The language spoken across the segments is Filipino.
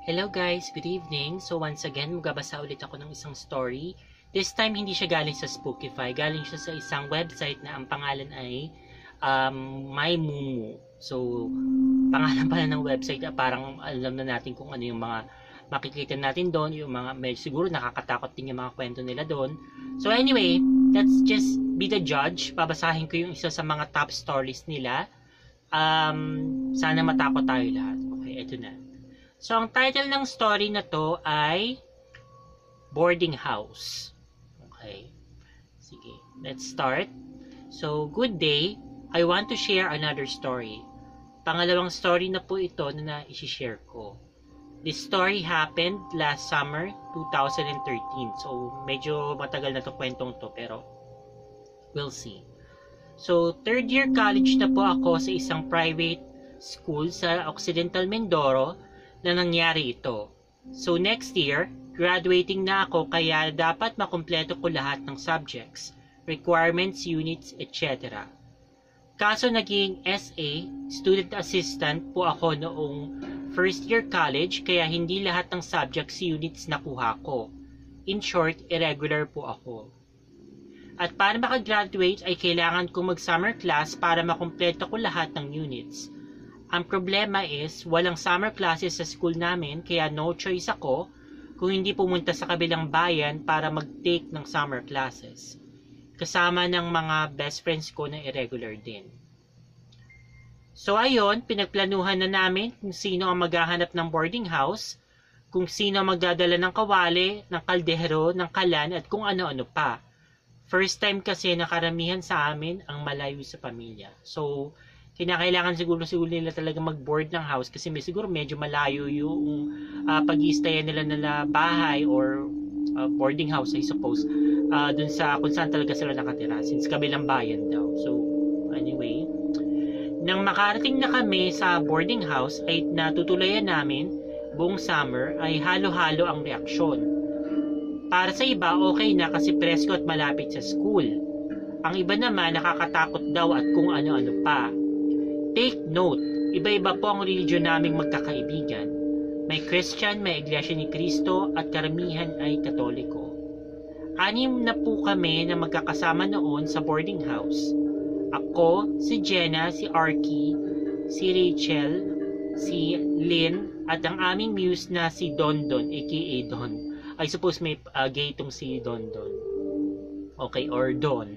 Hello guys, good evening. So once again, magbabasa ulit ako ng isang story. This time, hindi siya galing sa Spookify. Galing siya sa isang website na ang pangalan ay maymoomoo. So, pangalan pala ng website, parang alam na natin kung ano yung mga makikita natin doon. Yung mga, medyo siguro nakakatakot din yung mga kwento nila doon. So anyway, let's just be the judge. Babasahin ko yung isa sa mga top stories nila. Sana matakot tayo lahat. Okay, eto na. So, ang title ng story na to ay Boarding House. Okay. Sige, let's start. So, good day. I want to share another story. Pangalawang story na po ito na i-share ko. This story happened last summer, 2013. So, medyo matagal na to kwentong to, pero we'll see. So, third year college na po ako sa isang private school sa Occidental Mindoro na nangyari ito. So next year, graduating na ako kaya dapat makumpleto ko lahat ng subjects, requirements, units, etc. Kaso naging SA, student assistant po ako noong first year college kaya hindi lahat ng subjects units nakuha ko. In short, irregular po ako. At para makagraduate ay kailangan ko mag-summer class para makumpleto ko lahat ng units. Ang problema is, walang summer classes sa school namin kaya no choice ako kung hindi pumunta sa kabilang bayan para mag-take ng summer classes. Kasama ng mga best friends ko na irregular din. So ayun, pinagplanuhan na namin kung sino ang maghahanap ng boarding house, kung sino ang magdadala ng kawali, ng kaldero, ng kalan at kung ano-ano pa. First time kasi na karamihan sa amin ang malayo sa pamilya. So, kinakailangan siguro nila talaga mag-board ng house kasi siguro medyo malayo yung pag-i-stayan nila na bahay or boarding house, I suppose, dun sa kung saan talaga sila nakatira since kabilang bayan daw. So, anyway, nang makarating na kami sa boarding house ay natutulayan namin buong summer ay halo-halo ang reaksyon. Para sa iba, okay na kasi presko at malapit sa school. Ang iba naman nakakatakot daw at kung ano-ano pa. Take note, iba-iba po ang religion naming magkakaibigan. May Christian, may Iglesia ni Cristo at karamihan ay Katoliko. 6 na po kami na magkakasama noon sa boarding house. Ako, si Jenna, si Arky, si Rachel, si Lynn, at ang aming muse na si Dondon, aka Don. I suppose may gay itong si Dondon. Okay, or Don.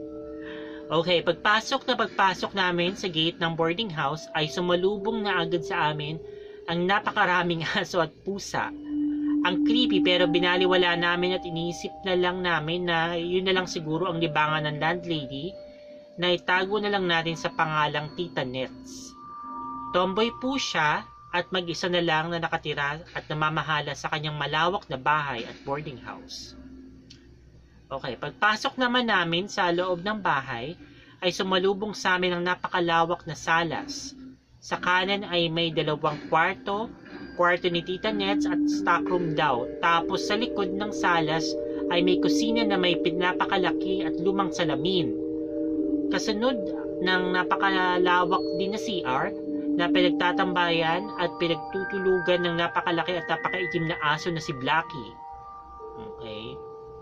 Okay, pagpasok namin sa gate ng boarding house ay sumalubong na agad sa amin ang napakaraming aso at pusa. Ang creepy pero binaliwala namin at iniisip na lang namin na yun na lang siguro ang libangan ng landlady na itago na lang natin sa pangalang Tita Nets. Tomboy po siya at mag-isa na lang na nakatira at namamahala sa kanyang malawak na bahay at boarding house. Okay, pagpasok naman namin sa loob ng bahay, ay sumalubong sa amin ang napakalawak na salas. Sa kanan ay may 2 kwarto ni Tita Nets at stockroom daw. Tapos sa likod ng salas ay may kusina na may pinapakalaki at lumang salamin. Kasunod ng napakalawak din na CR na pinagtatambayan at pinagtutulugan ng napakalaki at napakaitim na aso na si Blackie. Okay.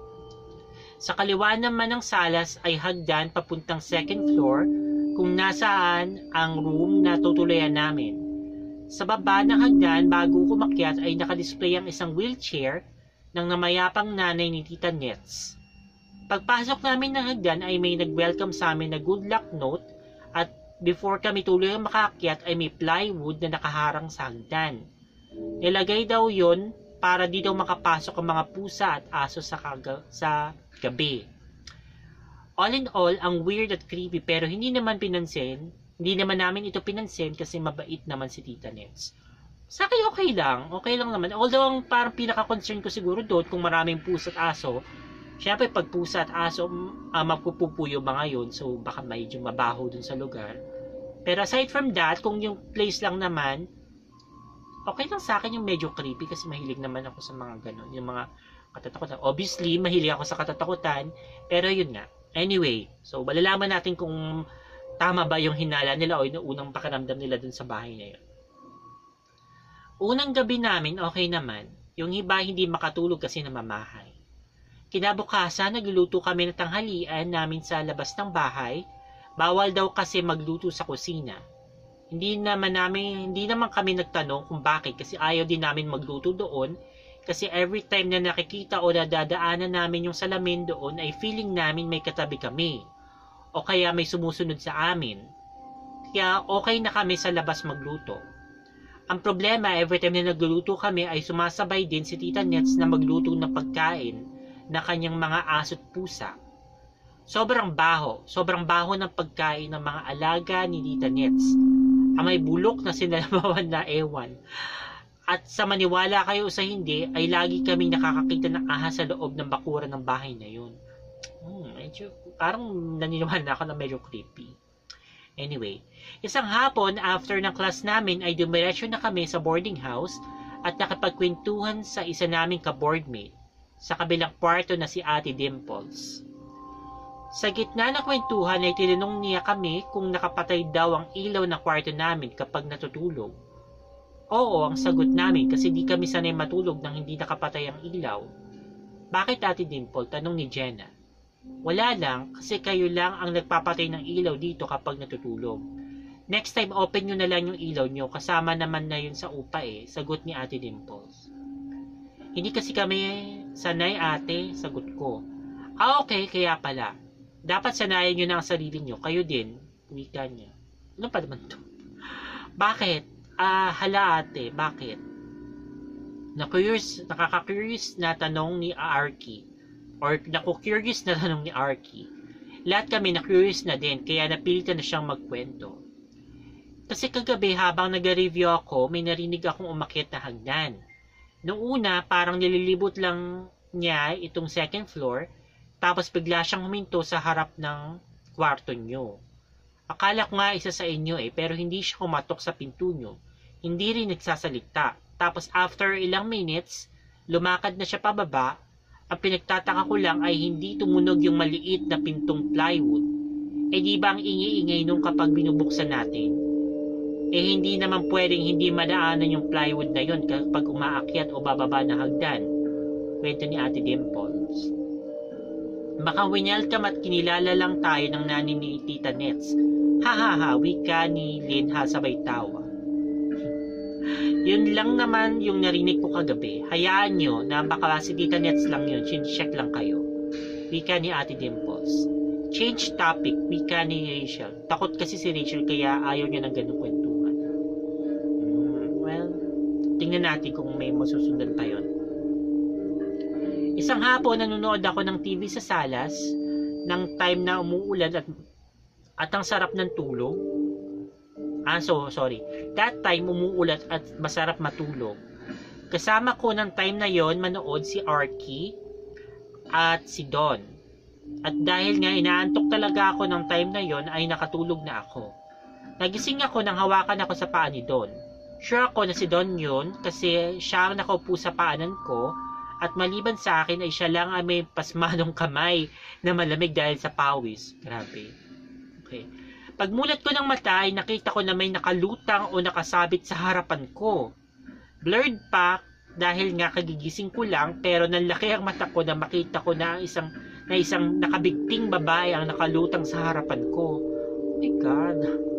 Sa kaliwa naman ng salas ay hagdan papuntang second floor kung nasaan ang room na tutulayan namin. Sa baba ng hagdan bago umakyat ay nakadisplay ang isang wheelchair ng namayapang nanay ni Tita Nets. Pagpasok namin ng hagdan ay may nag-welcome sa amin na good luck note at before kami tuloy ang makakyat ay may plywood na nakaharang sa hagdan. Nilagay daw yon para di daw makapasok ang mga pusa at aso sa gabi. All in all, ang weird at creepy pero hindi naman namin ito pinansin kasi mabait naman si Tita Nets. Sa akin okay lang naman. Although ang parang pinaka-concern ko siguro doon kung maraming pusa at aso, syempre pag pusa at aso, magpupupo yung mga yun, so baka medyo mabaho dun sa lugar. Pero aside from that, kung yung place lang naman, okay lang sa akin yung medyo creepy kasi mahilig naman ako sa mga ganun, yung mga katatakutan. Obviously, mahilig ako sa katatakutan, pero yun nga. Anyway, so malalaman natin kung tama ba yung hinala nila o yung unang pakiramdam nila dun sa bahay na yun. Unang gabi namin, okay naman. Yung iba hindi makatulog kasi namamahay. Kinabukasan, nagluluto kami ng tanghalian namin sa labas ng bahay. Bawal daw kasi magluto sa kusina. Hindi naman kami nagtanong kung bakit kasi ayaw din namin magluto doon kasi every time na nakikita o nadadaanan namin yung salamin doon ay feeling namin may katabi kami o kaya may sumusunod sa amin. Kaya okay na kami sa labas magluto. Ang problema, every time na nagluluto kami ay sumasabay din si Tita Nets na magluto ng pagkain na kanyang mga aso't pusa. Sobrang baho ng pagkain ng mga alaga ni Tita Nets. Ang may bulok na sinalabawan na ewan. At sa maniwala kayo sa hindi, ay lagi kaming nakakakita ng ahas sa loob ng bakuran ng bahay na yun. Medyo, parang naniniwala ako na medyo creepy. Anyway, isang hapon after ng class namin ay dumiretso na kami sa boarding house at nakapagkwentuhan sa isa naming ka-boardmate sa kabilang kwarto na si Ate Dimples. Sa gitna ng kwentuhan ay tinanong niya kami kung nakapatay daw ang ilaw ng kwarto namin kapag natutulog. Oo, ang sagot namin kasi di kami sanay matulog nang hindi nakapatay ang ilaw. Bakit Ate Dimple? Tanong ni Jenna. Wala lang, kasi kayo lang ang nagpapatay ng ilaw dito kapag natutulog. Next time, open nyo na lang yung ilaw nyo, kasama naman na yun sa upa sagot ni Ate Dimples. Hindi kasi kami sanay ate, sagot ko. Okay, kaya pala. Dapat sanayin nyo na ang sarili nyo, kayo din, wika niya. Ano pa naman to? Bakit? Hala ate, bakit? Nakaka-curious na tanong ni Arky. Or naku-curious na tanong ni Arky. Lahat kami na-curious na din, kaya napilitan na siyang magkwento. Kasi kagabi habang nag-review ako, may narinig akong umakyat na hagdan. Noong una, parang nililibot lang niya itong second floor, tapos bigla siyang huminto sa harap ng kwarto nyo. Akala ko nga isa sa inyo pero hindi siya kumatok sa pinto nyo. Hindi rin nagsasalita. Tapos after ilang minutes, lumakad na siya pababa. Ang pinagtataka ko lang ay hindi tumunog yung maliit na pintong plywood. Di ba ang ingay-ingay nung kapag binubuksan natin? Hindi naman pwedeng hindi madaanan yung plywood na yon kapag umaakyat o bababa na hagdan. Kwento ni Ate Dimples. Baka winelcome at kinilala lang tayo ng nani ni Tita Nets. Ha, wika ni Lynn sabay tawa. Yun lang naman yung narinig ko kagabi. Hayaan nyo na baka si Tita Nets lang yun. Check lang kayo. Wika ni Ate Dimples. Change topic. Wika ni Rachel. Takot kasi si Rachel kaya ayaw niya ng ganung kwentuhan. Well, tingnan natin kung may masusundan pa yun. Isang hapon nanonood ako ng TV sa salas ng time na umuulan at ang sarap ng tulog. That time umuulan at masarap matulog. Kasama ko ng time na yon manood si Arky at si Don. At dahil nga inaantok talaga ako ng time na yon ay nakatulog na ako. Nagising ako nang hawakan ako sa paa ni Don. Sure ako na si Don yun kasi siya ang nakaupo sa paanan ko at maliban sa akin ay siya lang ay may pasmanong kamay na malamig dahil sa pawis. Grabe. Okay. Pagmulat ko ng mata ay nakita ko na may nakalutang o nakasabit sa harapan ko. Blurred pa dahil nga kagigising ko lang pero nanlaki ang mata ko na makita ko na isang nakabigting babae ang nakalutang sa harapan ko. Oh my God.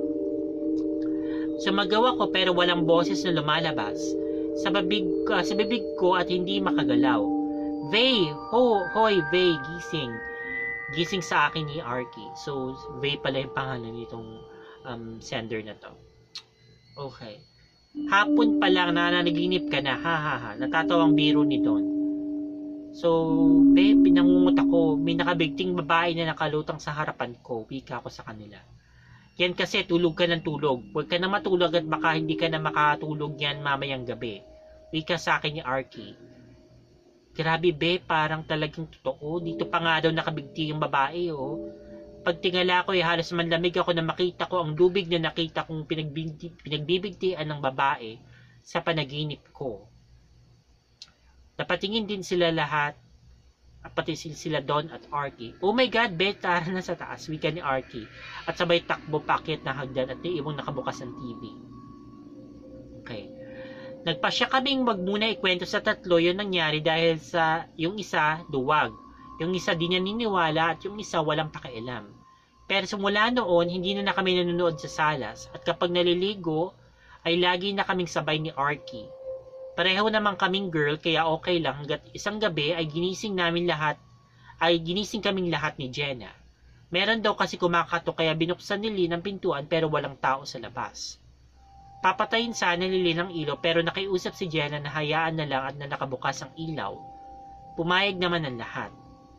Sumagaw ako pero walang boses na lumalabas sa bibig ko at hindi makagalaw. Vey! Hoy, Vey! Gising! Gising sa akin ni Arky. So, Vey pala yung pangalan nitong sender na to. Okay. Hapon pa lang na nanaginip ka na. Ha. Natatawang biro ni Don. So, Vey, pinangungot ako. May nakabigting babae na nakalutang sa harapan ko. Wika ko sa kanila. Yan kasi tulog ka ng tulog. Huwag ka na matulog at baka hindi ka na makatulog yan mamayang gabi. Wika sa akin ni Arky. Grabe be, parang talagang totoo. Dito pa nga daw nakabigti yung babae Pagtingala ko halos manlamig ako na makita ko ang lubig na nakita kong pinagbibigtian ng babae sa panaginip ko. Napatingin din sila lahat. Pati sila Don at Arky. Oh my God, be, tara na sa taas. Wika ni Arky. At sabay takbo paakyat na hagdan at iibong nakabukas ang TV. Okay. Nagpasya kaming wag muna ikwento sa tatlo yung nangyari dahil sa yung isa duwag. Yung isa di niya niniwala at yung isa walang pakialam. Pero simula noon, hindi na kami nanonood sa salas at kapag naliligo, ay lagi na kaming sabay ni Arky. Pareho naman kaming girl kaya okay lang hanggat isang gabi ay ginising kaming lahat ni Jenna. Meron daw kasi kumakatok kaya binuksan ni Lynn ang pintuan pero walang tao sa labas. Papatayin sana ni Lynn ang ilaw pero nakiusap si Jenna na hayaan na lang at na nakabukas ang ilaw. Pumayag naman ang lahat.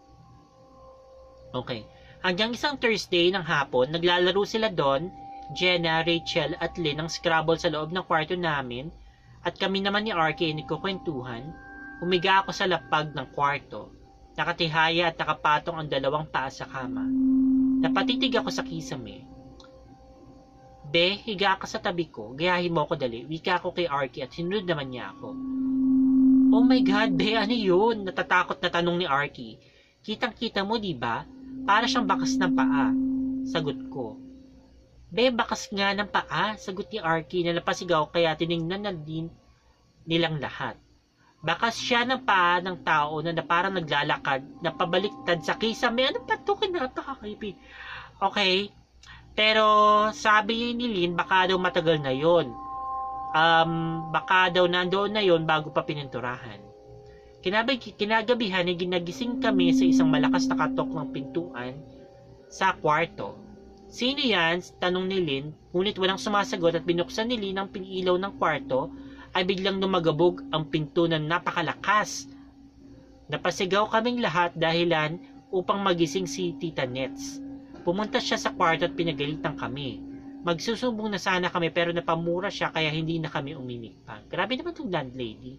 Okay. Hanggang isang Thursday ng hapon, naglalaro sila doon, Jenna, Rachel at Lynn ng Scrabble sa loob ng kwarto namin at kami naman ni Arky ay nagkukwentuhan. Humiga ako sa lapag ng kwarto. Nakatihaya at nakapatong ang dalawang paa sa kama. Napatitig ako sa kisame. Be, higa ka sa tabi ko. Gayahin mo ako dali. Wika ako kay Arky at hinunod naman niya ako. Oh my God, Be, ano yun? Natatakot na tanong ni Arky. Kitang-kita mo, di ba? Para siyang bakas ng paa. Sagot ko. Be, bakas nga ng paa. Sagot ni Arky na napasigaw kaya tinignan na din nilang lahat. Bakas siya ng paa ng tao na parang naglalakad na pabaliktad sa kisame. Ano pa ito? Napaka-creepy. Okay. Pero sabi ni Lynn, baka daw matagal na yon. Baka daw nandoon na yon bago pa pininturahan. Kinagabihan ay ginagising kami sa isang malakas na katok ng pintuan sa kwarto. Sino yan? Tanong ni Lynn, ngunit walang sumasagot at binuksan ni Lynn ang pinilaw ng kwarto ay biglang lumagabog ang pinto na napakalakas. Napasigaw kaming lahat dahilan upang magising si Tita Nets. Pumunta siya sa kwarto at pinagalitan kami. Magsusumbong na sana kami pero napamura siya kaya hindi na kami umimik pa. Grabe naman itong landlady.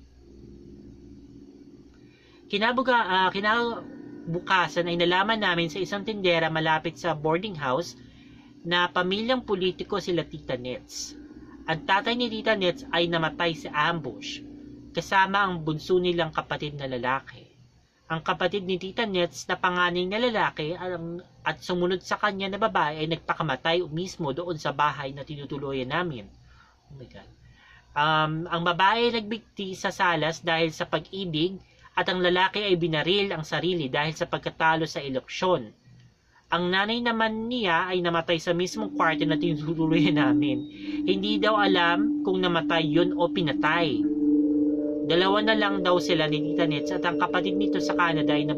Kinabukasan ay nalaman namin sa isang tindera malapit sa boarding house na pamilyang politiko sila Tita Nets. Ang tatay ni Tita Nets ay namatay sa ambush kasama ang bunso nilang kapatid na lalaki. Ang kapatid ni Tita Nets na panganay na lalaki at sumunod sa kanya na babae ay nagpakamatay mismo doon sa bahay na tinutuluyan namin. Oh my God. Ang babae ay nagbigti sa salas dahil sa pag-ibig at ang lalaki ay binaril ang sarili dahil sa pagkatalo sa eleksyon. Ang nanay naman niya ay namatay sa mismong kwarto na tinutuluyan namin. Hindi daw alam kung namatay yun o pinatay. Dalawa na lang daw sila ni Tita Nets at ang kapatid nito sa Canada ay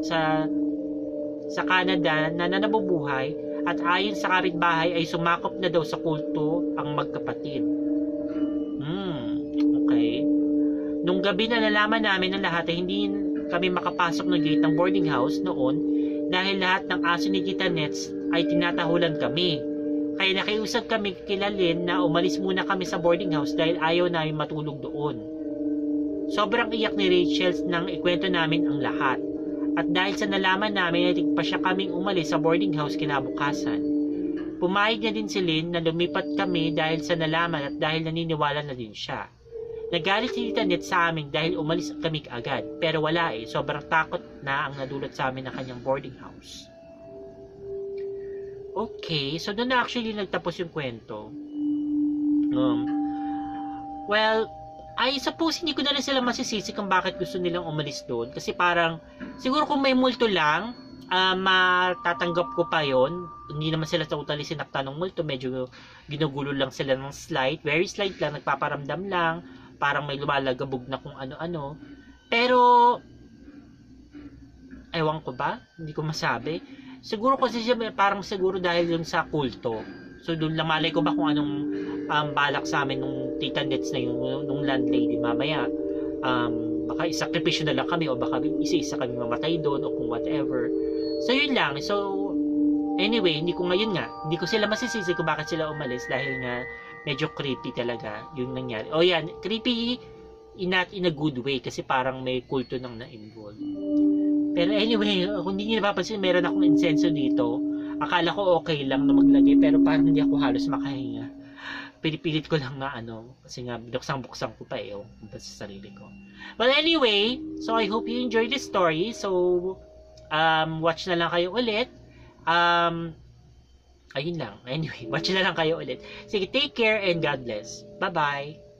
nabubuhay at ayon sa kapitbahay ay sumakop na daw sa kulto ang magkapatid. Okay. Nung gabi na nalaman namin ng lahat ay hindi kami makapasok ng gate ng boarding house noon dahil lahat ng aso ni Tita Nets ay tinatahulan kami. Kaya nakiusap kami kila Lynn na umalis muna kami sa boarding house dahil ayaw namin matulog doon. Sobrang iyak ni Rachel nang ikwento namin ang lahat. At dahil sa nalaman namin ay tigpa siya kaming umalis sa boarding house kinabukasan. Pumayag na din si Lynn na lumipat kami dahil sa nalaman at dahil naniniwala na din siya. Nagalit si Tita Net sa amin dahil umalis kami agad. Pero wala sobrang takot na ang nadulot sa amin ng kanyang boarding house. Okay, so doon na actually nagtapos yung kwento. Well, I suppose hindi ko na rin sila masisisi kung bakit gusto nilang umalis doon. Kasi parang, siguro kung may multo lang, matatanggap ko pa yon. Hindi naman sila totally sinakta ng multo. Medyo ginugulo lang sila ng slight. Very slight lang, nagpaparamdam lang. Parang may lumalagabog na kung ano-ano. Pero, ewan ko ba? Hindi ko masabi. Siguro kasi siya parang siguro dahil yun sa kulto. So doon lang malay ko ba kung anong balak sa amin nung Tita Nets na yung nung landlady mamaya. Baka isakripisyo na lang kami o baka isa-isa kami mamatay doon o kung whatever. So yun lang. So anyway, hindi ko sila masisisi kung bakit sila umalis dahil nga medyo creepy talaga yung nangyari. O yan, creepy not in a good way kasi parang may kulto nang na-involve. Pero anyway, kung hindi niyo napapansin, meron akong insenso dito. Akala ko okay lang na maglagay pero parang hindi ako halos makahinga. Pinipilit ko lang na kasi nga buksan ko pa sa sarili ko. But anyway, so I hope you enjoyed this story. So, watch na lang kayo ulit. Ayun lang. Anyway, watch na lang kayo ulit. Sige, take care and God bless. Bye-bye.